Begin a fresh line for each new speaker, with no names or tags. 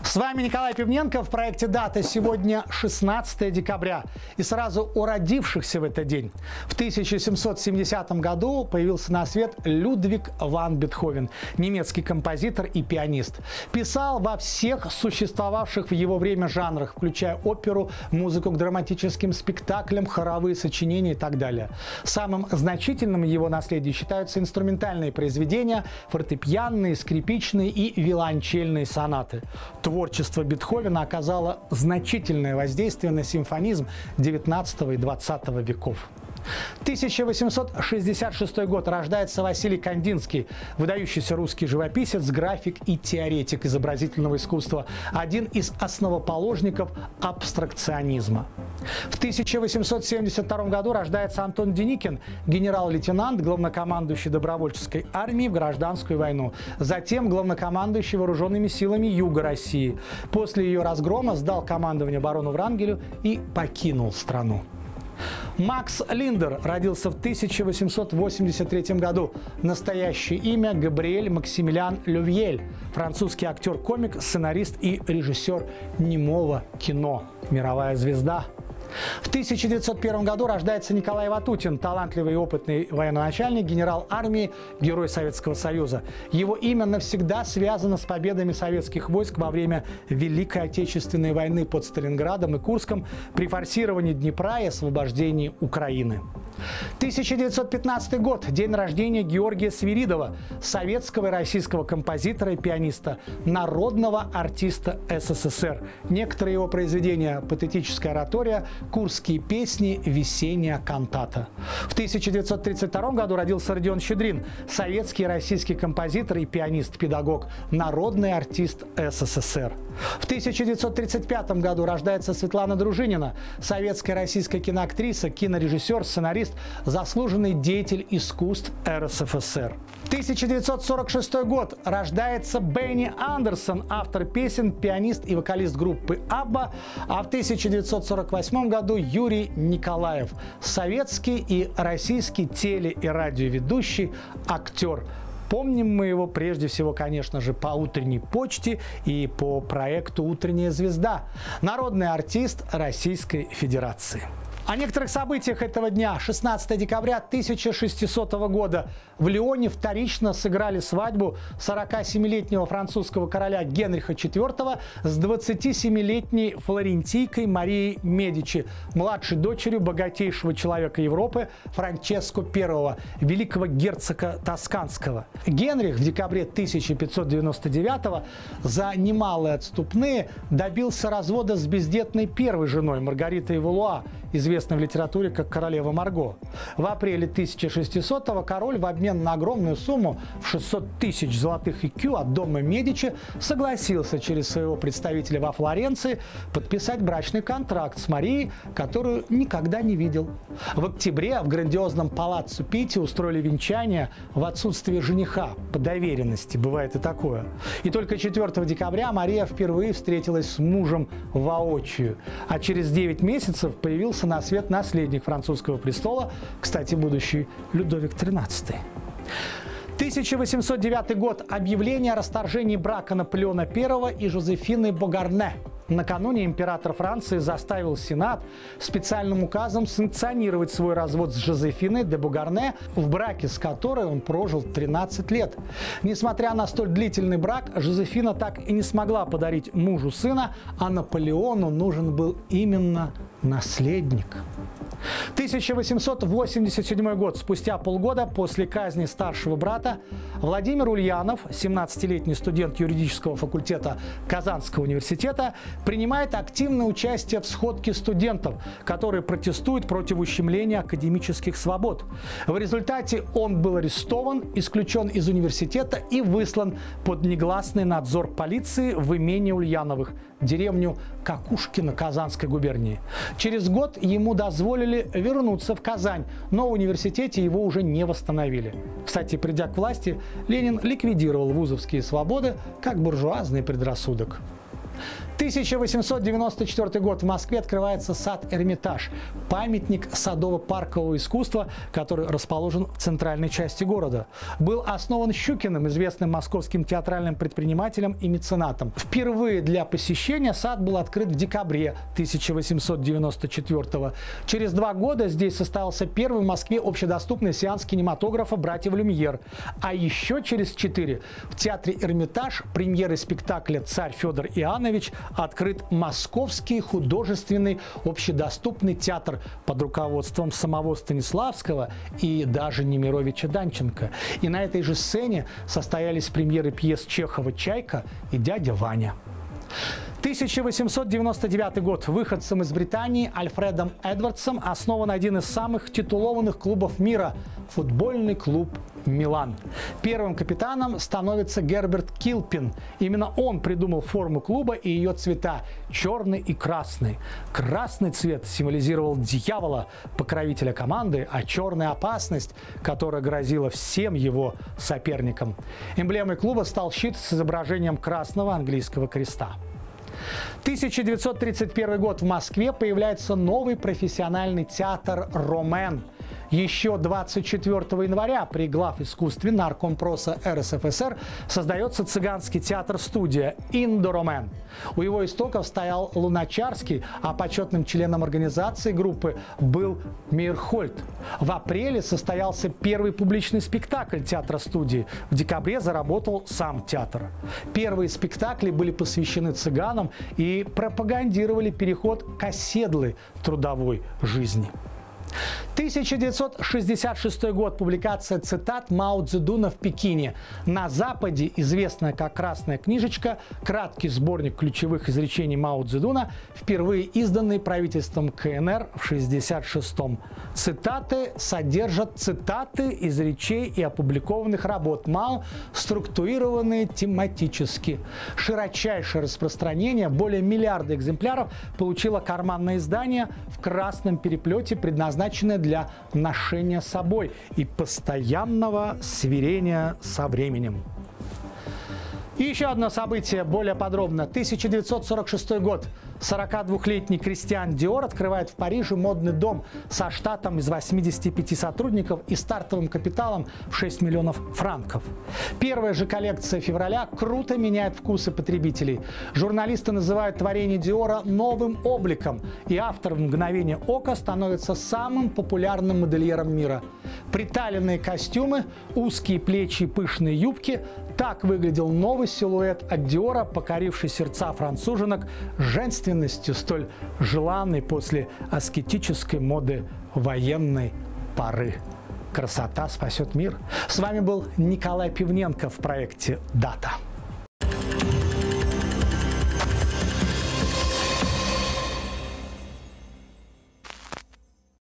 С вами Николай Пивненко в проекте «Дата». Сегодня 16 декабря. И сразу о родившихся в этот день. В 1770 году появился на свет Людвиг ван Бетховен, немецкий композитор и пианист. Писал во всех существовавших в его время жанрах, включая оперу, музыку к драматическим спектаклям, хоровые сочинения и так далее. Самым значительным его наследием считаются инструментальные произведения, фортепианные, скрипичные и виолончельные сонаты. Творчество Бетховена оказало значительное воздействие на симфонизм XIX и XX веков. 1866 год. Рождается Василий Кандинский, выдающийся русский живописец, график и теоретик изобразительного искусства, один из основоположников абстракционизма. В 1872 году рождается Антон Деникин, генерал-лейтенант, главнокомандующий добровольческой армии в гражданскую войну, затем главнокомандующий вооруженными силами Юга России. После ее разгрома сдал командование барону Врангелю и покинул страну. Макс Линдер родился в 1883 году. Настоящее имя – Габриэль Максимилиан Лювьель. Французский актер-комик, сценарист и режиссер немого кино. Мировая звезда. В 1901 году рождается Николай Ватутин, талантливый и опытный военачальник, генерал армии, герой Советского Союза. Его имя навсегда связано с победами советских войск во время Великой Отечественной войны под Сталинградом и Курском, при форсировании Днепра и освобождении Украины. 1915 год. День рождения Георгия Свиридова, советского и российского композитора и пианиста, народного артиста СССР. Некоторые его произведения – «Патетическая оратория», «Курские песни», «Весенняя кантата». В 1932 году родился Родион Щедрин, советский и российский композитор и пианист-педагог, народный артист СССР. В 1935 году рождается Светлана Дружинина, советская и российская киноактриса, кинорежиссер, сценарист, заслуженный деятель искусств РСФСР. 1946 год. Рождается Бенни Андерсон, автор песен, пианист и вокалист группы «Абба». А в 1948 году Юрий Николаев, советский и российский теле- и радиоведущий, актер. Помним мы его прежде всего, конечно же, по «Утренней почте» и по проекту «Утренняя звезда». Народный артист Российской Федерации. О некоторых событиях этого дня. 16 декабря 1600 года в Лионе вторично сыграли свадьбу 47-летнего французского короля Генриха IV с 27-летней флорентийкой Марией Медичи, младшей дочерью богатейшего человека Европы Франческо I, великого герцога Тосканского. Генрих в декабре 1599 за немалые отступные добился развода с бездетной первой женой Маргаритой Валуа, известной в литературе как королева Марго. В апреле 1600-го король в обмен на огромную сумму в 600 тысяч золотых ЭКЮ от дома Медичи согласился через своего представителя во Флоренции подписать брачный контракт с Марией, которую никогда не видел. В октябре в грандиозном палаццо Питти устроили венчание в отсутствие жениха, по доверенности, бывает и такое. И только 4 декабря Мария впервые встретилась с мужем воочию, а через 9 месяцев появился на свет наследник французского престола, кстати, будущий Людовик XIII. 1809 год. Объявление о расторжении брака Наполеона I и Жозефины Богарне. Накануне император Франции заставил Сенат специальным указом санкционировать свой развод с Жозефиной де Богарне, в браке с которой он прожил 13 лет. Несмотря на столь длительный брак, Жозефина так и не смогла подарить мужу сына, а Наполеону нужен был именно наследник. 1887 год. Спустя полгода после казни старшего брата Владимир Ульянов, 17-летний студент юридического факультета Казанского университета, принимает активное участие в сходке студентов, которые протестуют против ущемления академических свобод. В результате он был арестован, исключен из университета и выслан под негласный надзор полиции в имение Ульяновых, деревню Какушкино Казанской губернии. Через год ему дозволили вернуться в Казань, но в университете его уже не восстановили. Кстати, придя к власти, Ленин ликвидировал вузовские свободы как буржуазный предрассудок. 1894 год. В Москве открывается сад Эрмитаж, памятник садово-паркового искусства, который расположен в центральной части города. Был основан Щукиным, известным московским театральным предпринимателем и меценатом. Впервые для посещения сад был открыт в декабре 1894 года. Через 2 года здесь состоялся первый в Москве общедоступный сеанс кинематографа «Братьев Люмьер». А еще через 4 в театре Эрмитаж премьеры спектакля «Царь Федор Иоаннович» открыт Московский художественный общедоступный театр под руководством самого Станиславского и даже Немировича Данченко. И на этой же сцене состоялись премьеры пьес Чехова «Чайка» и «Дядя Ваня». 1899 год. Выходцем из Британии Альфредом Эдвардсом основан один из самых титулованных клубов мира – футбольный клуб «Милан». Первым капитаном становится Герберт Килпин. Именно он придумал форму клуба и ее цвета – черный и красный. Красный цвет символизировал дьявола, покровителя команды, а черная – опасность, которая грозила всем его соперникам. Эмблемой клуба стал щит с изображением красного английского креста. 1931 год. В Москве появляется новый профессиональный театр «Ромен». Еще 24 января при главискусстве Наркомпроса РСФСР создается цыганский театр-студия «Индо-Ромен». У его истоков стоял Луначарский, а почетным членом организации группы был Мейерхольд. В апреле состоялся первый публичный спектакль театра-студии. В декабре заработал сам театр. Первые спектакли были посвящены цыганам и пропагандировали переход к оседлой трудовой жизни. 1966 год. Публикация цитат Мао Цзэдуна в Пекине. На Западе известная как «Красная книжечка», краткий сборник ключевых изречений Мао Цзэдуна, впервые изданный правительством КНР в 1966-м. Цитаты содержат цитаты из речей и опубликованных работ Мао, структурированные тематически. Широчайшее распространение, более миллиарда экземпляров, получило карманное издание в красном переплете, предназначенное для ношения с собой и постоянного сверения со временем. И еще одно событие более подробно. 1946 год. 42-летний Кристиан Диор открывает в Париже модный дом со штатом из 85 сотрудников и стартовым капиталом в 6 миллионов франков. Первая же коллекция февраля круто меняет вкусы потребителей. Журналисты называют творение Диора новым обликом, и автор в мгновение ока становится самым популярным модельером мира. Приталенные костюмы, узкие плечи и пышные юбки – так выглядел новый силуэт от Диора, покоривший сердца француженок женственностью, столь желанной после аскетической моды военной поры. Красота спасет мир. С вами был Николай Пивненко в проекте «Дата».